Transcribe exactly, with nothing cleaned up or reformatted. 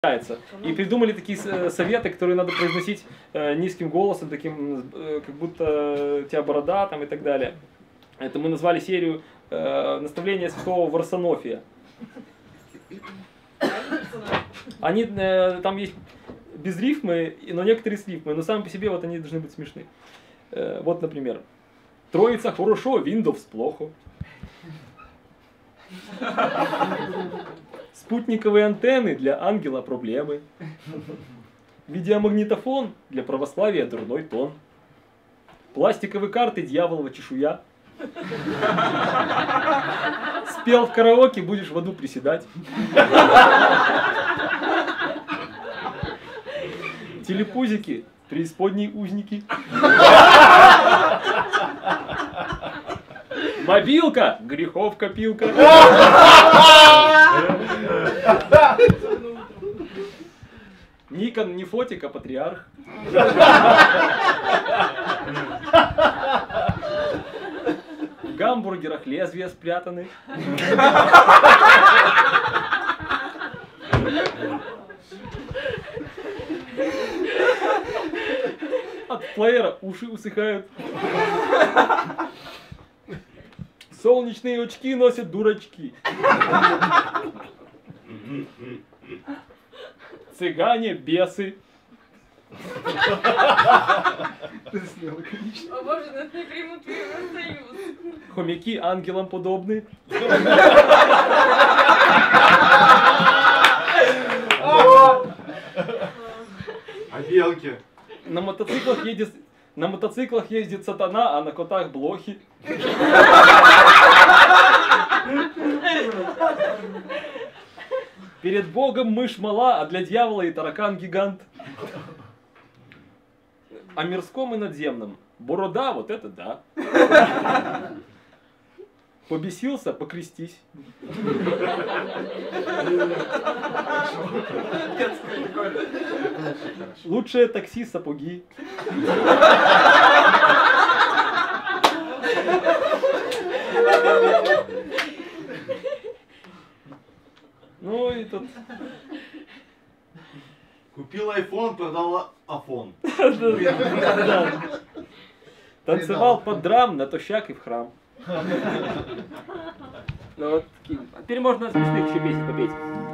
И придумали такие советы, которые надо произносить низким голосом, таким, как будто у тебя борода там и так далее. Это мы назвали серию «Наставления святого Варсонофия». Они, там есть без рифмы, но некоторые с рифмой, но сами по себе вот они должны быть смешны. Вот, например, Троица хорошо, Windows плохо. Спутниковые антенны для ангела проблемы. Видеомагнитофон для православия дурной тон. Пластиковые карты дьяволова чешуя. Спел в караоке, будешь в аду приседать. Телепузики, преисподние узники. Мобилка, грехов копилка. Никон не фотик, а патриарх. В гамбургерах лезвия спрятаны. От плеера уши усыхают. Солнечные очки носят дурачки. Цыгане, бесы. О боже, нас не примут в Евросоюз. Хомяки ангелам подобны. А белки? На мотоциклах ездит, на мотоциклах ездит сатана, а на котах блохи. Перед Богом мышь мала, а для дьявола и таракан гигант. О мирском и надземном. Борода, вот это да. Побесился, покрестись. Лучшее такси сапоги. Ну и тут... Купил айфон, продал афон. Танцевал под драм, натощак и в храм. Ну вот такие. Теперь можно смешных еще песен попеть.